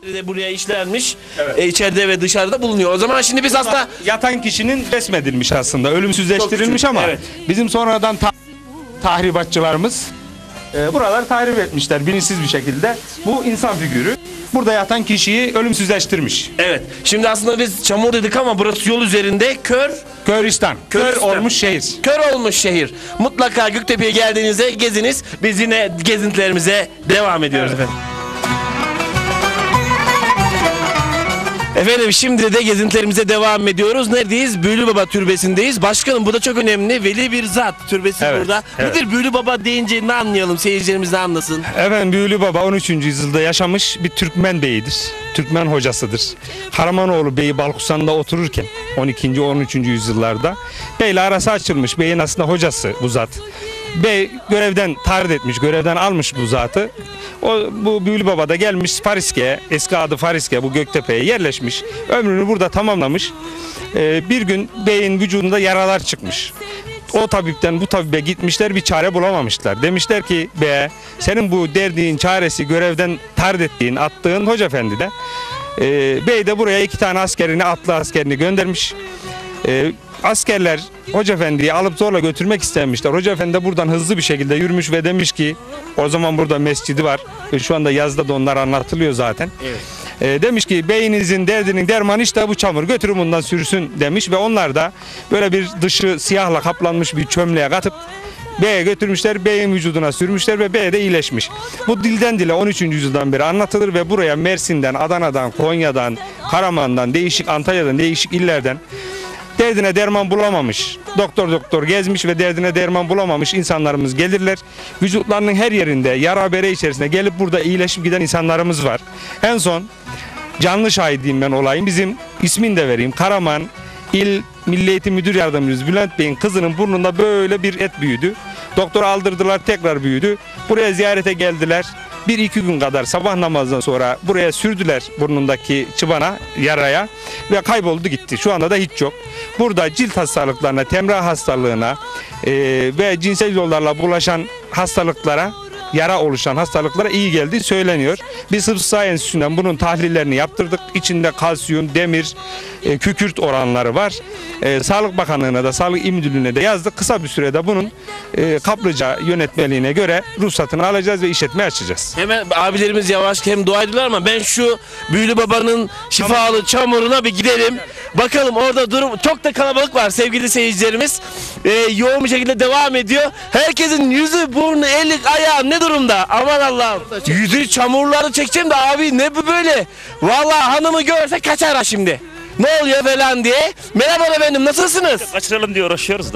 de buraya işlenmiş. Evet. İçeride ve dışarıda bulunuyor. O zaman şimdi biz aslında yatan kişinin resmedilmiş aslında. Ölümsüzleştirilmiş ama evet. Bizim sonradan tahribatçılarımız buraları tahrip etmişler bilinçsiz bir şekilde. Bu insan figürü. Burada yatan kişiyi ölümsüzleştirmiş. Evet. Şimdi aslında biz çamur dedik ama burası yol üzerinde Köristan. Kör olmuş şehir. Kör olmuş şehir. Mutlaka Göktepe'ye geldiğinizde geziniz. Biz yine gezintilerimize devam ediyoruz efendim. Efendim şimdi de gezintilerimize devam ediyoruz. Neredeyiz? Büyülü Baba Türbesi'ndeyiz. Başkanım bu da çok önemli. Veli bir zat türbesi burada. Evet. Nedir Büyülü Baba deyince ne anlayalım? Seyircilerimiz ne anlasın? Efendim Büyülü Baba 13. yüzyılda yaşamış bir Türkmen beyidir. Türkmen hocasıdır. Karamanoğlu Beyi Balkusan'da otururken 12. 13. yüzyıllarda beyle arası açılmış. Beyin aslında hocası bu zat. Bey görevden tarit etmiş, görevden almış bu zatı. Bu Büyülü Baba da gelmiş Fariske, eski adı Fariske, bu Göktepe'ye yerleşmiş. Ömrünü burada tamamlamış. Bir gün beyin vücudunda yaralar çıkmış. O tabipten bu tabibe gitmişler, bir çare bulamamışlar. Demişler ki be, senin bu derdin çaresi görevden tarit ettiğin, attığın Hoca Efendi de. Bey de buraya 2 tane askerini, atlı askerini göndermiş. Askerler Hoca Efendi'yi alıp zorla götürmek istemişler. Hoca Efendi de buradan hızlı bir şekilde yürümüş ve demiş ki, o zaman burada mescidi var. Şu anda yazda da onlar anlatılıyor zaten. Evet. Demiş ki beyinizin derdinin dermanı işte bu çamur, götürün bundan sürsün demiş ve onlar da böyle bir dışı siyahla kaplanmış bir çömleğe katıp Bey'e götürmüşler, Bey'in vücuduna sürmüşler ve Bey de iyileşmiş. Bu dilden dile 13. yüzyıldan beri anlatılır ve buraya Mersin'den, Adana'dan, Konya'dan, Karaman'dan, Antalya'dan, değişik illerden derdine derman bulamamış, doktor gezmiş ve derdine derman bulamamış insanlarımız gelirler. Vücutlarının her yerinde yara bere içerisinde gelip burada iyileşip giden insanlarımız var. En son canlı şahidiyim ben olayım. Bizim ismini de vereyim. Karaman İl Milli Eğitim Müdür Yardımcımız Bülent Bey'in kızının burnunda böyle bir et büyüdü. Doktora aldırdılar, tekrar büyüdü. Buraya ziyarete geldiler. 1-2 gün kadar sabah namazından sonra buraya sürdüler burnundaki çıbana, yaraya ve kayboldu gitti. Şu anda da hiç yok. Burada cilt hastalıklarına, temrah hastalığına ve cinsel yollarla bulaşan hastalıklara, yara oluşan hastalıklara iyi geldiği söyleniyor. Biz Hıfzı Sıhha Enstitüsü'nden bunun tahlillerini yaptırdık. İçinde kalsiyum, demir, kükürt oranları var. Sağlık Bakanlığı'na da, Sağlık İl Müdürlüğü'ne de yazdık. Kısa bir sürede bunun kaplıca yönetmeliğine göre ruhsatını alacağız ve işletme açacağız. Hemen abilerimiz yavaş hem dua ediyorlar ama ben şu Büyülü Baba'nın şifalı çamuruna bir gidelim. Bakalım orada durum, çok da kalabalık var sevgili seyircilerimiz. Yoğun bir şekilde devam ediyor. Herkesin yüzü, burnu, eli, ayağı ne durumda? Aman Allah'ım. Yüzü çamurları çekeceğim de abi ne bu böyle? Vallahi hanımı görse kaçar ha şimdi. Ne oluyor falan diye. Merhaba efendim, nasılsınız? Kaçıralım diye uğraşıyoruz da.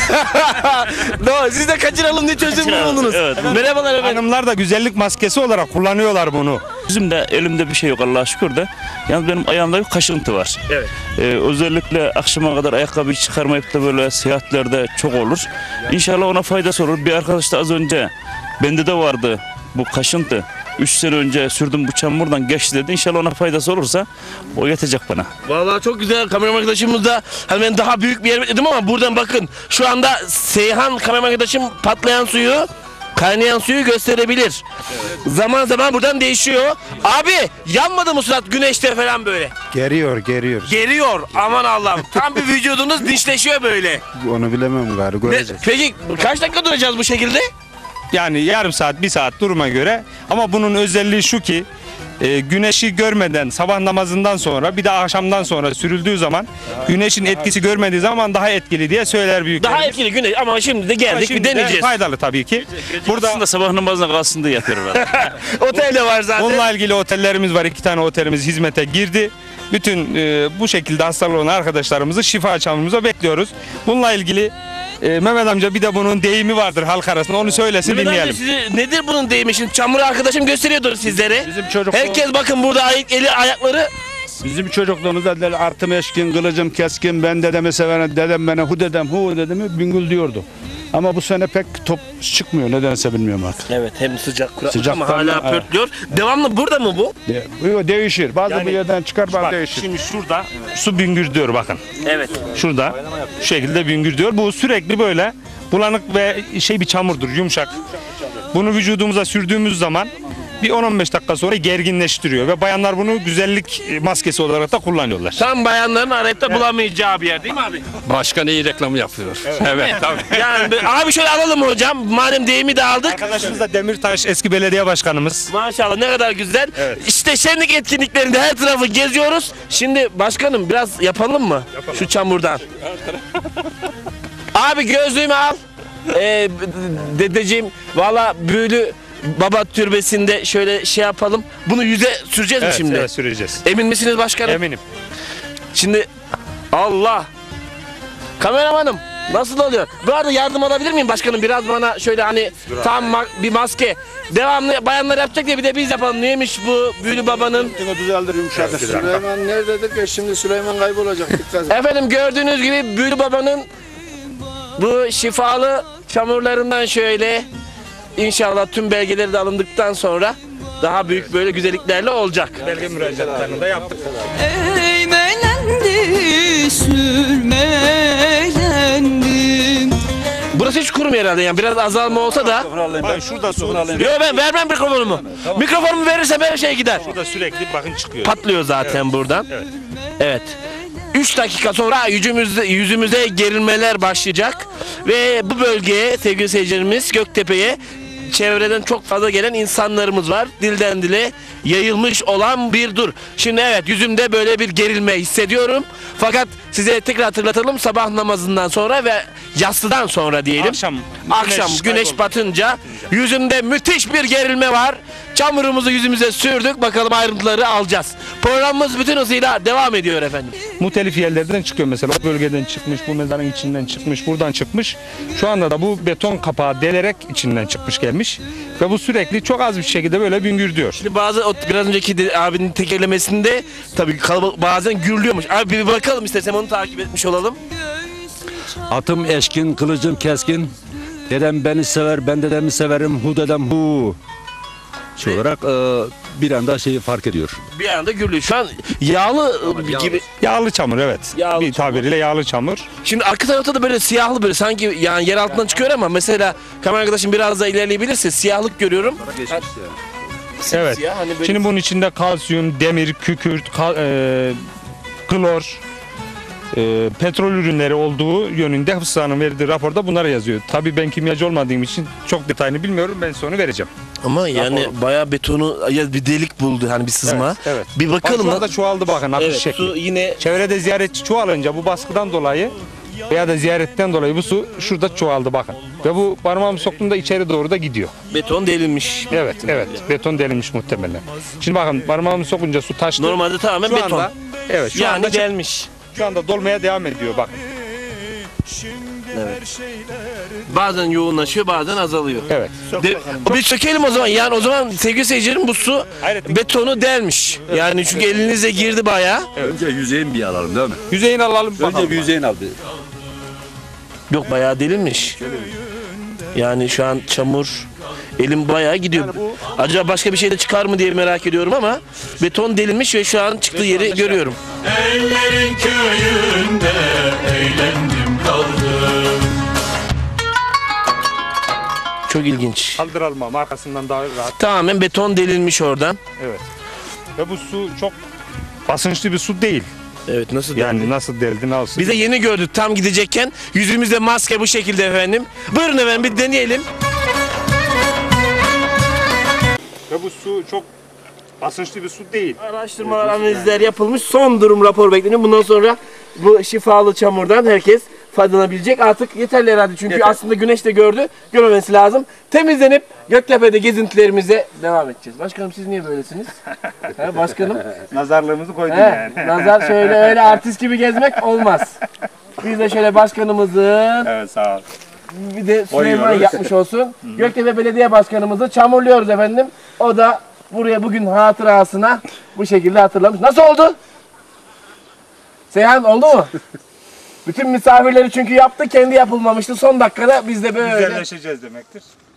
Siz de kaçıralım diye çözüm buldunuz. Evet. Merhabalar efendim. Hanımlar da güzellik maskesi olarak kullanıyorlar bunu. Bizim de elimde bir şey yok Allah'a şükür de. Yalnız benim ayağımda bir kaşıntı var. Evet. Özellikle akşama kadar ayakkabı çıkarmayıp da böyle seyahatlerde çok olur. İnşallah ona faydası olur. Bir arkadaş da az önce bende de vardı bu kaşıntı. 3 sene önce sürdüm bu çamurdan geçti dedi. İnşallah ona faydası olursa o yetecek bana. Vallahi çok güzel. Kameraman arkadaşımız da hani ben daha büyük bir yer bekledim ama buradan bakın. Şu anda Seyhan kameraman arkadaşım patlayan suyu, kaynayan suyu gösterebilir. Evet. Zaman zaman buradan değişiyor. Abi yanmadı mı surat güneşte falan böyle? Geriyor. Geriyor. Aman Allah'ım. Tam bir vücudunuz dişleşiyor böyle. Onu bilemem galiba, göreceğiz. Peki kaç dakika duracağız bu şekilde? Yani yarım saat, 1 saat duruma göre. Ama bunun özelliği şu ki güneşi görmeden sabah namazından sonra bir de akşamdan sonra sürüldüğü zaman güneşin etkisi görmediği zaman daha etkili diye söyler büyüklerimiz. Daha etkili güneş ama şimdi de geldik şimdi bir deneyeceğiz. Faydalı tabii ki. Burada da sabah namazına kalsın diye yapıyorum ben. Otelde var zaten. Onunla ilgili otellerimiz var. 2 tane otelimiz hizmete girdi. Bütün bu şekilde hastalığı olan arkadaşlarımızı şifa çamurumuza bekliyoruz. Bununla ilgili Mehmet amca bir de bunun deyimi vardır halk arasında, onu söylesin, Mehmet dinleyelim. Amca nedir bunun deyimi? Şimdi çamuru arkadaşım gösteriyordur sizlere. Bizim çocukluğumuz, herkes bakın burada eli ayakları. bizim çocukluğumuzda artım eşkin, kılıcım keskin, ben dedemi severim, dedem bana hu dedemi bingül diyordu. Ama bu sene pek top çıkmıyor, nedense bilmiyorum artık. Evet, hem sıcak Sıcaktan, ama hala pörtlüyor. Devamlı burada mı bu? Değişir. Bazı bir yerden çıkar, bazı değişir. Şimdi şurada su büngür diyor bakın. Evet. Şurada şu şekilde büngür diyor. Bu sürekli böyle bulanık ve bir çamurdur, yumuşak. Bunu vücudumuza sürdüğümüz zaman bir 10-15 dakika sonra gerginleştiriyor ve bayanlar bunu güzellik maskesi olarak da kullanıyorlar. Tam bayanların arayıp da bulamayacağı bir yer değil mi abi? Başkan iyi reklamı yapıyor. Evet, tabii. Yani abi şöyle alalım hocam. Madem deyimi de aldık. Arkadaşımız da Demirtaş eski belediye başkanımız. Maşallah ne kadar güzel. Evet. İşte şenlik etkinliklerinde her tarafı geziyoruz. Şimdi başkanım biraz yapalım mı? Şu çamurdan. Abi gözlüğümü al. Dedeciğim valla büyülü baba türbesinde şöyle şey yapalım. Bunu yüze süreceğiz mi Evet, şimdi? evet, süreceğiz. Emin misiniz başkanım? Eminim. Şimdi Allah. Kameramanım nasıl oluyor? Bu arada yardım alabilir miyim başkanım? Biraz bana şöyle hani tam bir maske. Devamlı bayanlar yapacak diye bir de biz yapalım. Neymiş bu büyülü babanın? Düzeldir yumuşatır. Süleyman nerededir ki? Şimdi Süleyman kaybolacak. Dikkat et. Efendim gördüğünüz gibi büyülü babanın bu şifalı çamurlarından şöyle inşallah tüm belgeleri de alındıktan sonra daha büyük böyle güzelliklerle olacak. Belge müracaatlarını da yaptık. Eğmelendi, sürmelendim. Burası hiç kurumuyor herhalde yani biraz azalma olsa da. Bakın şurada su, Yok ben vermem mikrofonumu. Mikrofonumu verirsem her şey gider. şurada sürekli bakın çıkıyor. Patlıyor zaten buradan. Evet. Evet. 3 dakika sonra yüzümüze gerilmeler başlayacak ve bu bölgeye sevgili seyircilerimiz Göktepe'ye çevreden çok fazla gelen insanlarımız var. Dilden dile yayılmış olan bir dur. Şimdi evet yüzümde böyle bir gerilme hissediyorum. Fakat size tekrar hatırlatalım sabah namazından sonra ve yatsıdan sonra diyelim. Akşam güneş batınca yüzümde müthiş bir gerilme var. Çamurumuzu yüzümüze sürdük. Bakalım ayrıntıları alacağız. Programımız bütün hızıyla devam ediyor efendim. Muhtelif yerlerden çıkıyor mesela. O bölgeden çıkmış, bu mezarın içinden çıkmış, buradan çıkmış. Şu anda da bu beton kapağı delerek içinden çıkmış gelmiş. Ve bu sürekli çok az bir şekilde böyle büngürdüyor. Şimdi bazı biraz önceki abinin tekerlemesinde tabii kalabalık bazen gürlüyormuş. Abi bir bakalım istersem onu takip etmiş olalım. Atım eşkin, kılıcım keskin. Dedem beni sever, ben dedemi severim. Hu dedem hu. Şu olarak bir anda şeyi fark ediyor. Bir anda gürlüyor. Şu an yağlı gibi. Yağlı çamur, evet. Yağlı bir tabiriyle yağlı çamur. Şimdi arka tarafta da böyle siyahlı böyle sanki yani yer altından çıkıyor ama mesela kamera arkadaşım biraz daha ilerleyebilirse siyahlık görüyorum. Evet. Siyah, hani böyle- Şimdi bunun içinde kalsiyum, demir, kükürt, klor, petrol ürünleri olduğu yönünde Hıfzı'nın verdiği raporda bunları yazıyor. Tabii ben kimyacı olmadığım için çok detayını bilmiyorum. Ben sonra vereceğim. Ama yani bayağı betonu ya bir delik buldu hani bir sızma. Evet, evet. Bir bakalım Şu anda çoğaldı bakın akış Evet, şekli. su yine Çevrede ziyaretçi çoğalınca bu baskıdan dolayı veya da ziyaretten dolayı bu su şurada çoğaldı bakın. Ve bu parmağımı soktuğumda içeri doğru da gidiyor. beton delinmiş. Evet, evet. Beton delinmiş muhtemelen. Şimdi bakın parmağımı sokunca su taştı. Normalde tamamen Şu beton. anda, evet, şu yani anda gelmiş. şu anda dolmaya devam ediyor bak. Bazen yoğunlaşıyor, bazen azalıyor. Evet. Bir sökelim o zaman. Yani o zaman sevgili seyircilerim bu su Hayrettin. betonu delmiş. Yani çünkü elinize girdi bayağı. Önce yüzeyini bir alalım değil mi? Yüzeyini alalım bakalım. Önce bir yüzeyini al bir. Yok bayağı delinmiş. Yani şu an çamur elim bayağı gidiyor. Acaba başka bir şey de çıkar mı diye merak ediyorum ama beton delinmiş ve şu an çıktığı yeri görüyorum. Ellerin köyünde eğlendim kaldım. Çok ilginç. Kaldıralım ama arkasından daha rahat. Tamamen beton delinmiş oradan. Evet. Ve bu su çok basınçlı bir su değil. Evet nasıl Yani nasıl deldi nasıl? Bize yeni gördük tam gidecekken yüzümüzde maske bu şekilde efendim. Buyurun efendim bir deneyelim. Ve bu su çok basınçlı bir su değil. Araştırmalar, analizler yapılmış. Son durum rapor bekleniyor. Bundan sonra bu şifalı çamurdan herkes faydalanabilecek. Artık yeterli herhalde çünkü aslında güneş de gördü. Görmemesi lazım. Temizlenip Göktepe'de gezintilerimize devam edeceğiz. Başkanım siz niye böylesiniz? Ha, başkanım. Nazarlığımızı koydun He, yani. nazar şöyle öyle artist gibi gezmek olmaz. Biz de şöyle başkanımızın Evet sağ ol. bir de Süleyman yapmış olsun. Göktepe Belediye Başkanımızı çamurluyoruz efendim. O da buraya bugün hatırasına bu şekilde hatırlamış. Nasıl oldu? Seyhan oldu mu? Bütün misafirleri çünkü yaptı, kendi yapılmamıştı. Son dakikada biz de böyle Güzelleşeceğiz demektir.